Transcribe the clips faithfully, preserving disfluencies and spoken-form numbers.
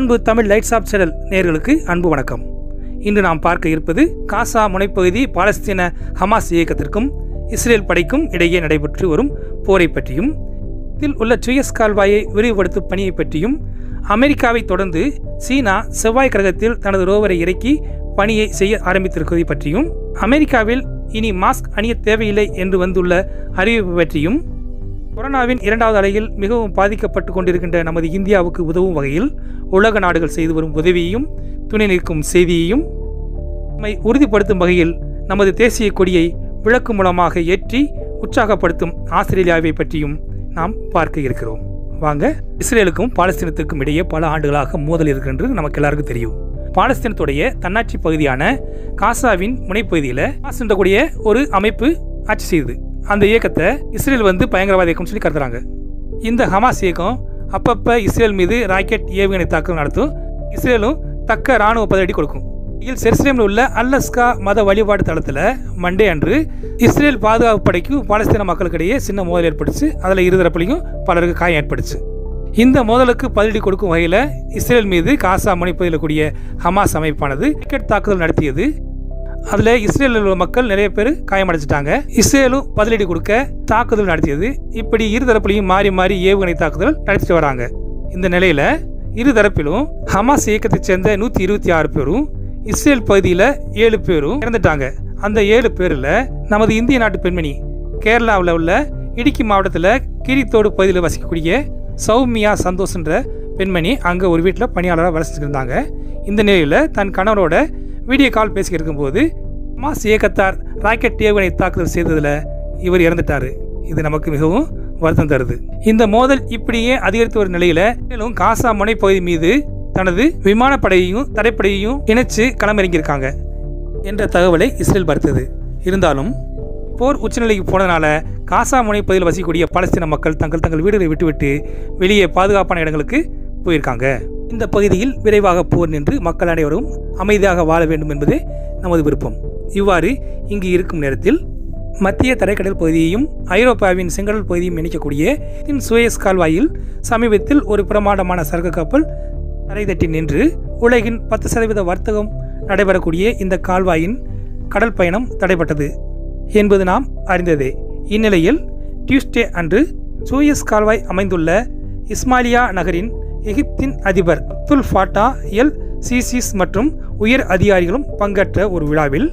அன்பு Tamil lights off channel நேயர்களுக்கு அன்பு வணக்கம். இன்று நாம் பார்க்க இருப்பது காசா முனைப்பகுதி பாலஸ்தீன ஹமாஸ் இயக்கத்திற்கும் இஸ்ரேல் படைக்கும் இடையே நடைபெற்று வரும் போரை பற்றியும், இதில் உள்ள சுயஸ் கால்வாயை விரிவுபடுத்தும் பணியை பற்றியும், அமெரிக்காவை தொடர்ந்து சீனா செவ்வாய் கிரகத்தில் தனது ரோவரை இறக்கி பணியை செய்ய ஆரம்பித்திருப்பதை பற்றியும், அமெரிக்காவில் இனி மாஸ்க் அணிய தேவையில்லை என்று வந்துள்ள அறிவிப்பு பற்றியும், கொரோனாவின் இரண்டாவது அலையில் மிகவும் பாதிக்கப்பட்டு கொண்டிருக்கின்ற நமது இந்தியாவுக்கு உதவும் வகையில் உலக நாடுகள் செய்து வரும் உதவியையும் துணை நிற்கும் செய்தியையும், நம்மை உறுதிப்படுத்தும் வகையில் நமது தேசிய கொடியை விளக்கு மூலமாக ஏற்றி உற்சாகப்படுத்தும் ஆஸ்திரேலியாவை பற்றியும் நாம் பார்க்க இருக்கிறோம். வாங்க, இஸ்ரேலுக்கும் பாலஸ்தீனத்திற்கும் இடையே பல ஆண்டுகளாக மோதல் இருக்கின்றது நமக்கு எல்லாருக்கும் தெரியும். பாலஸ்தீனத்துடைய தன்னாட்சி பகுதியான காசாவின் முனைப்பகுதியில் ஹமாஸ் என்றக்கூடிய ஒரு அமைப்பு ஆட்சி செய்யுது. அந்த இயக்கத்தை இஸ்ரேல் வந்து பயங்கரவாத இயக்கம் சொல்லி கருதுறாங்க. இந்த ஹமாஸ் இயக்கம் அப்பப்போ இஸ்ரேல் மீது ராக்கெட் ஏவுகணை தாக்குதல் நடத்தும். இஸ்ரேலும் தக்க இராணுவ பதிலடி கொடுக்கும். இதில் ஜெருசலேமில் உள்ள அல்லஸ்கா மத வழிபாடு தளத்தில் மண்டே அன்று இஸ்ரேல் பாதுகாப்பு படைக்கும் பாலஸ்தீன மக்களுக்கிடையே சின்ன மோதல் ஏற்பட்டுச்சு. அதில் இருதரப்புலையும் பலருக்கு காயம் ஏற்பட்டுச்சு. இந்த மோதலுக்கு பதிலடி கொடுக்கும் வகையில் இஸ்ரேல் மீது காசா முனைப்பகுதியில் கூடிய ஹமாஸ் அமைப்பானது ராக்கெட் தாக்குதல் நடத்தியது. அதில் இஸ்ரேலில் உள்ள மக்கள் நிறைய பேர் காயமடைச்சிட்டாங்க. இஸ்ரேலும் பதிலடி கொடுக்க தாக்குதல் நடத்தியது. இப்படி இருதரப்புலையும் மாறி மாறி ஏவுகணை தாக்குதல் நடத்திட்டு வராங்க. இந்த நிலையில் இருதரப்பிலும் ஹமாஸ் இயக்கத்தைச் சேர்ந்த நூற்றி இருபத்தி ஆறு பேரும் இஸ்ரேல் பகுதியில் ஏழு பேரும் இறந்துட்டாங்க. அந்த ஏழு பேரில் நமது இந்திய நாட்டு பெண்மணி கேரளாவில் உள்ள இடுக்கி மாவட்டத்தில் கிரித்தோடு பகுதியில் வசிக்கக்கூடிய சௌமியா சந்தோஷ் என்ற பெண்மணி அங்கே ஒரு வீட்டில் பணியாளராக வேலை செஞ்சுருந்தாங்க. இந்த நிலையில் தன் கணவரோட வீடியோ கால் பேசி இருக்கும்போது ஹமாஸ் இயக்கத்தார் ராக்கெட் ஏவுகணை தாக்குதல் செய்ததில் இவர் இறந்துட்டார். இது நமக்கு மிகவும் வருத்தம் தருது. இந்த மோதல் இப்படியே அதிகரித்து வரும் நிலையில் மேலும் காசா முனைப்பகுதி மீது தனது விமானப்படையையும் தரைப்படையையும் இணைச்சு களமிறங்கியிருக்காங்க என்ற தகவலை இஸ்ரேல் மறுத்தது. இருந்தாலும் போர் உச்சநிலைக்கு போனதுனால காசா முனைப்பகுதியில் வசிக்கக்கூடிய பாலஸ்தீன மக்கள் தங்கள் தங்கள் வீடுகளை விட்டுவிட்டு வெளியே பாதுகாப்பான இடங்களுக்கு போயிருக்காங்க. இந்த பகுதியில் விரைவாக போர் நின்று மக்கள் அனைவரும் அமைதியாக வாழ வேண்டும் என்பதே நமது விருப்பம். இவ்வாறு இங்கு இருக்கும் நேரத்தில் மத்திய தரைக்கடல் பகுதியையும் ஐரோப்பாவின் செங்கடல் பகுதியும் இணைக்கக்கூடிய சுயஸ் கால்வாயில் சமீபத்தில் ஒரு பிரமாண்டமான சரக்கு கப்பல் தரை தட்டி நின்று உலகின் பத்து சதவீத வர்த்தகம் நடைபெறக்கூடிய இந்த கால்வாயின் கடல் பயணம் தடைப்பட்டது என்பது நாம் அறிந்ததே. இந்நிலையில் டியூஸ்டே அன்று சுயஸ் கால்வாய் அமைந்துள்ள இஸ்மாயிலியா நகரின் எகிப்தின் அதிபர் அப்துல் ஃபாட்டா எல் சிசிஸ் மற்றும் உயர் அதிகாரிகளும் பங்கேற்ற ஒரு விழாவில்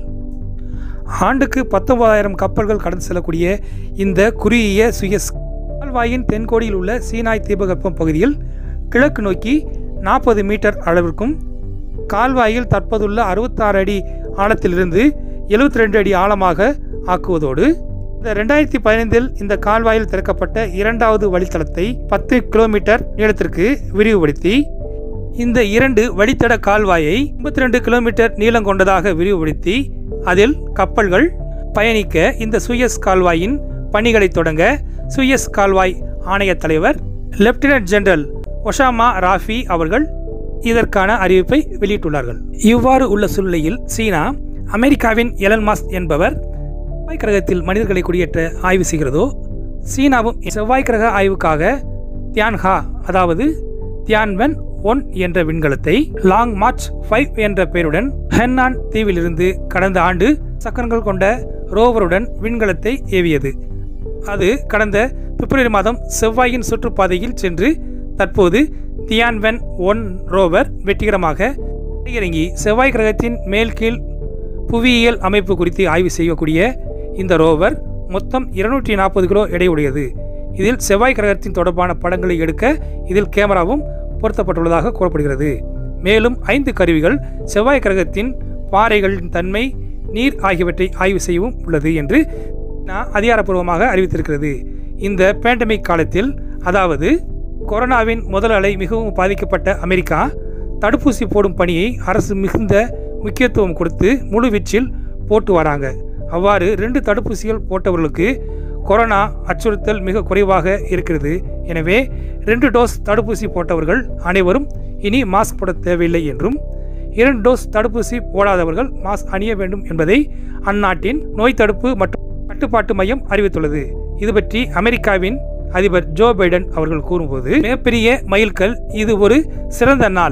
ஆண்டுக்கு பத்தொன்பதாயிரம் கப்பல்கள் கடந்து செல்லக்கூடிய இந்த குறுகிய சுயஸ் கால்வாயின் தென்கோடியில் உள்ள சீனாய் தீபகற்பம் பகுதியில் கிழக்கு நோக்கி நாற்பது மீட்டர் அளவிற்கும் கால்வாயில் தற்போதுள்ள அறுபத்தாறு அடி ஆழத்திலிருந்து எழுபத்தி ரெண்டு அடி ஆழமாக ஆக்குவதோடு இந்த ரெண்டாயிரத்தி பதினைந்தில் இந்த கால்வாயில் திறக்கப்பட்ட இரண்டாவது வழித்தடத்தை பத்து கிலோமீட்டர் நீளத்திற்கு விரிவுபடுத்தி இந்த இரண்டு வழித்தட கால்வாயை முப்பத்தி ரெண்டு கிலோமீட்டர் நீளம் கொண்டதாக விரிவுபடுத்தி அதில் கப்பல்கள் பயணிக்க இந்த சுயஸ் கால்வாயின் பணிகளை தொடங்க சுயஸ் கால்வாய் ஆணைய தலைவர் லெப்டினன்ட் ஜெனரல் ஒசாமா ராஃபி அவர்கள் இதற்கான அறிவிப்பை வெளியிட்டுள்ளார்கள். இவ்வாறு உள்ள சூழ்நிலையில் சீனா அமெரிக்காவின் எலன் மாஸ்க் என்பவர் செவ்வாய் கிரகத்தில் மனிதர்களை குடியேற்ற ஆய்வு செய்கிறதோ, சீனாவும் செவ்வாய் கிரக ஆய்வுக்காக தியான்ஹா அதாவது தியான்வென் ஒன் என்ற விண்கலத்தை லாங் மார்ச் ஃபைவ் என்ற பெயருடன் ஹென்னான் தீவிலிருந்து கடந்த ஆண்டு சக்கரங்கள் கொண்ட ரோவருடன் விண்கலத்தை ஏவியது. அது கடந்த பிப்ரவரி மாதம் செவ்வாயின் சுற்றுப்பாதையில் சென்று தற்போது தியான்வென் ஒன் ரோவர் வெற்றிகரமாக இறங்கி செவ்வாய் கிரகத்தின் மேல் கீழ் புவியியல் அமைப்பு குறித்து ஆய்வு செய்யக்கூடிய இந்த ரோவர் மொத்தம் இருநூற்றி நாற்பது கிலோ எடையுடையது. இதில் செவ்வாய் கிரகத்தின் தொடர்பான படங்களை எடுக்க இதில் கேமராவும் பொருத்தப்பட்டுள்ளதாக கூறப்படுகிறது. மேலும் ஐந்து கருவிகள் செவ்வாய் கிரகத்தின் பாறைகளின் தன்மை, நீர் ஆகியவற்றை ஆய்வு செய்யவும் உள்ளது என்று அதிகாரப்பூர்வமாக அறிவித்திருக்கிறது. இந்த பேண்டமிக் காலத்தில், அதாவது கொரோனாவின் முதல் அலை மிகவும் பாதிக்கப்பட்ட அமெரிக்கா தடுப்பூசி போடும் பணியை அரசு மிகுந்த முக்கியத்துவம் கொடுத்து முழுவீச்சில் போட்டு வராங்க. அவ்வாறு ரெண்டு தடுப்பூசிகள் போட்டவர்களுக்கு கொரோனா அச்சுறுத்தல் மிக குறைவாக இருக்கிறது. எனவே ரெண்டு டோஸ் தடுப்பூசி போட்டவர்கள் அனைவரும் இனி மாஸ்க் போட தேவையில்லை என்றும், இரண்டு டோஸ் தடுப்பூசி போடாதவர்கள் மாஸ்க் அணிய வேண்டும் என்பதை அந்நாட்டின் நோய் தடுப்பு மற்றும் கட்டுப்பாட்டு மையம் அறிவித்துள்ளது. இது பற்றி அமெரிக்காவின் அதிபர் ஜோ பைடன் அவர்கள் கூறும்போது, மிகப்பெரிய மைல்கல், இது ஒரு சிறந்த நாள்.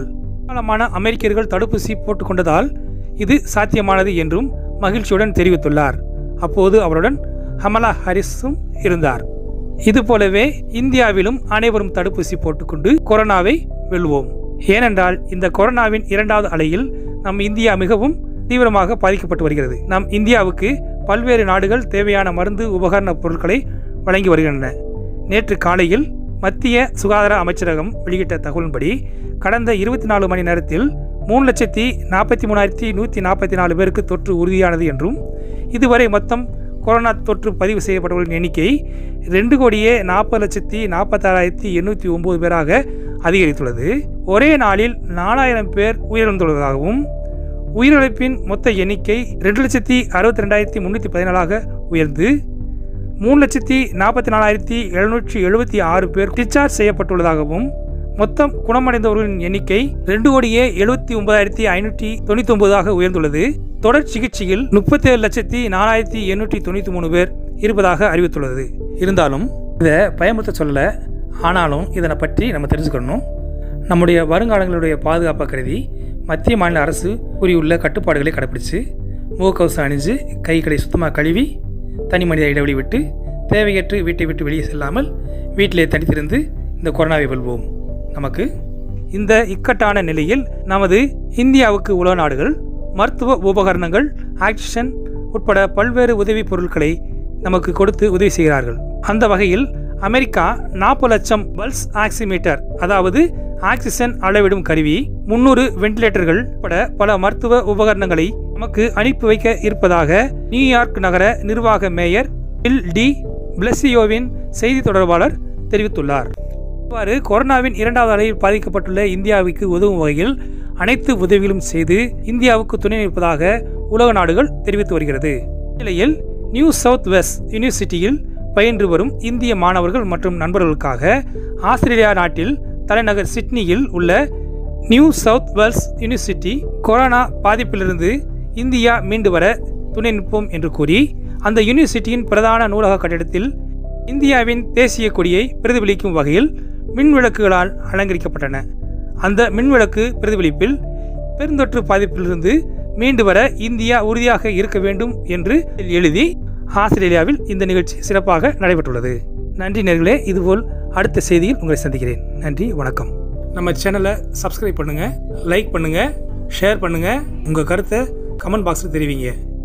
ஏராளமான அமெரிக்கர்கள் தடுப்பூசி போட்டுக்கொண்டதால் இது சாத்தியமானது என்றும் மகிழ்ச்சியுடன் தெரிவித்துள்ளார். அப்போது அவருடன் கமலா ஹாரிஸும் இருந்தார். இதுபோலவே இந்தியாவிலும் அனைவரும் தடுப்பூசி போட்டுக்கொண்டு கொரோனாவை வெல்வோம். ஏனென்றால் இந்த கொரோனாவின் இரண்டாவது அலையில் நம் இந்தியா மிகவும் தீவிரமாக பாதிக்கப்பட்டு வருகிறது. நம் இந்தியாவுக்கு பல்வேறு நாடுகள் தேவையான மருந்து உபகரண பொருட்களை வழங்கி வருகின்றன. நேற்று காலையில் மத்திய சுகாதார அமைச்சரகம் வெளியிட்ட தகவலின்படி கடந்த இருபத்தி நாலு மணி நேரத்தில் மூணு லட்சத்தி நாற்பத்தி மூணாயிரத்தி நூற்றி நாற்பத்தி நாலு பேருக்கு தொற்று உறுதியானது என்றும் இதுவரை மொத்தம் கொரோனா தொற்று பதிவு செய்யப்பட்டவர்களின் எண்ணிக்கை ரெண்டு கோடியே நாற்பது லட்சத்தி நாற்பத்தாறாயிரத்தி எண்ணூற்றி ஒன்பது பேராக அதிகரித்துள்ளது. ஒரே நாளில் நாலாயிரம் பேர் உயிரிழந்துள்ளதாகவும் உயிரிழப்பின் மொத்த எண்ணிக்கை ரெண்டு லட்சத்தி அறுபத்தி ரெண்டாயிரத்தி முன்னூற்றி பதினாலாக உயர்ந்து மூணு லட்சத்தி நாற்பத்தி நாலாயிரத்தி எழுநூற்றி எழுபத்தி ஆறு பேர் டிஸ்சார்ஜ் செய்யப்பட்டுள்ளதாகவும் மொத்தம் குணமடைந்தவர்களின் எண்ணிக்கை ரெண்டு கோடியே எழுபத்தி ஒன்பதாயிரத்தி ஐநூற்றி தொண்ணூத்தி ஒன்பதாக உயர்ந்துள்ளது. தொடர் சிகிச்சையில் முப்பத்தி ஏழு லட்சத்தி நாலாயிரத்தி எண்ணூற்றி தொண்ணூற்றி மூணு பேர் இருப்பதாக அறிவித்துள்ளது. இருந்தாலும் இதை பயமுறுத்த சொல்லல, ஆனாலும் இதனை பற்றி நம்ம தெரிஞ்சுக்கணும். நம்முடைய வருங்காலங்களுடைய பாதுகாப்பை கருதி மத்திய மாநில அரசு கூறியுள்ள கட்டுப்பாடுகளை கடைபிடிச்சு முகக்கவசம் அணிஞ்சு கைகளை சுத்தமாக கழுவி தனி மனித இடைவெளி விட்டு தேவையற்று வீட்டை விட்டு வெளியே செல்லாமல் வீட்டிலே தனித்திருந்து இந்த கொரோனாவை வெல்வோம். நமக்கு இந்த இக்கட்டான நிலையில் நமது இந்தியாவுக்கு உலக நாடுகள் மருத்துவ உபகரணங்கள், ஆக்சிஜன் உட்பட பல்வேறு உதவி பொருட்களை நமக்கு கொடுத்து உதவி செய்கிறார்கள். அந்த வகையில் அமெரிக்கா நாற்பது லட்சம் பல்ஸ் ஆக்சிமீட்டர், அதாவது ஆக்சிஜன் அளவிடும் கருவி, முன்னூறு வெண்டிலேட்டர்கள் உட்பட பல மருத்துவ உபகரணங்களை நமக்கு அனுப்பி வைக்க இருப்பதாக நியூயார்க் நகர நிர்வாக மேயர் பில் டி பிளசியோவின் செய்தி தொடர்பாளர் தெரிவித்துள்ளார். இவ்வாறு கொரோனாவின் இரண்டாவது அலையில் பாதிக்கப்பட்டுள்ள இந்தியாவுக்கு உதவும் வகையில் அனைத்து உதவிகளும் செய்து இந்தியாவுக்கு துணை நிற்பதாக உலக நாடுகள் தெரிவித்து வருகிறது. இந்நிலையில் நியூ சவுத் வெஸ்ட் யூனிவர்சிட்டியில் பயின்று வரும் இந்திய மாணவர்கள் மற்றும் நண்பர்களுக்காக ஆஸ்திரேலியா நாட்டில் தலைநகர் சிட்னியில் உள்ள New South Wales university corona பாதிப்பிலிருந்து இந்தியா மீண்டு வர துணை நிற்போம் என்று கூறி அந்த யூனிவர்சிட்டியின் பிரதான நூலக கட்டிடத்தில் இந்தியாவின் தேசிய கொடியை பிரதிபலிக்கும் வகையில் மின்விளக்குகளால் அலங்கரிக்கப்பட்டன. அந்த மின்விளக்கு பிரதிபலிப்பில் பெருந்தொற்று பாதிப்பிலிருந்து மீண்டு வர இந்தியா உறுதியாக இருக்க வேண்டும் என்று எழுதி ஆஸ்திரேலியாவில் இந்த நிகழ்ச்சி சிறப்பாக நடைபெற்றுள்ளது. நன்றி நேயர்களே, இதுபோல் அடுத்த செய்தியில் உங்களை சந்திக்கிறேன். நன்றி, வணக்கம். நம்ம சேனலை சப்ஸ்கிரைப் பண்ணுங்க, லைக் பண்ணுங்க, ஷேர் பண்ணுங்க, உங்க கருத்தை கமெண்ட் பாக்ஸில் தெரிவிங்க.